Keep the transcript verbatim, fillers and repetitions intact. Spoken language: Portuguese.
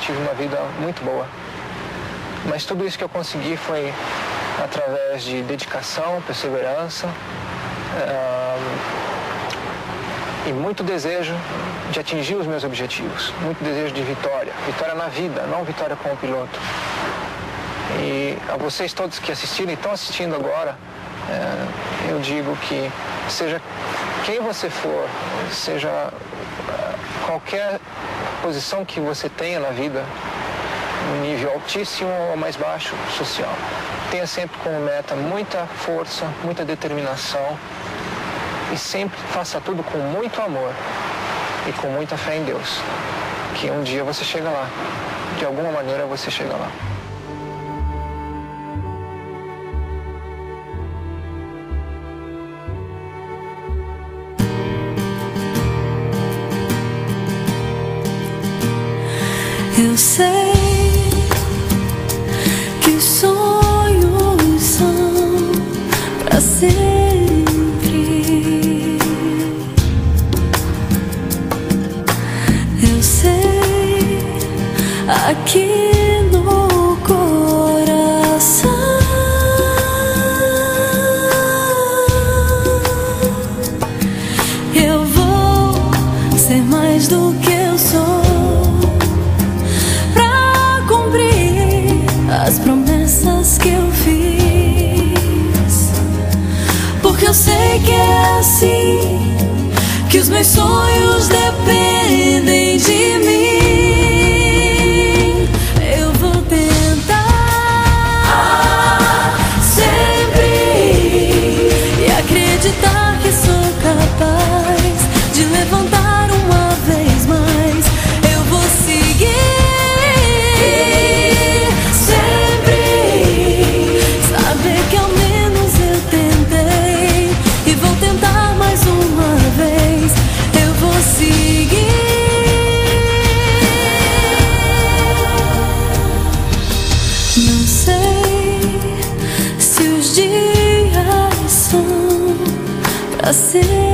tive uma vida muito boa. Mas tudo isso que eu consegui foi através de dedicação, perseverança uh, e muito desejo de atingir os meus objetivos, muito desejo de vitória, vitória na vida, não vitória como piloto. E a vocês todos que assistiram e estão assistindo agora, uh, eu digo que seja quem você for, seja uh, qualquer posição que você tenha na vida, no nível altíssimo ou mais baixo social, tenha sempre como meta muita força, muita determinação e sempre faça tudo com muito amor e com muita fé em Deus, que um dia você chega lá, de alguma maneira você chega lá. Eu sei que os sonhos são pra sempre. Eu sei aqui no coração eu vou ser mais do que eu sou, as promessas que eu fiz, porque eu sei que é assim, que os meus sonhos dependem de mim. Eu vou tentar sempre e acreditar que sou capaz de levantar uma vez mais. Eu vou seguir pra ser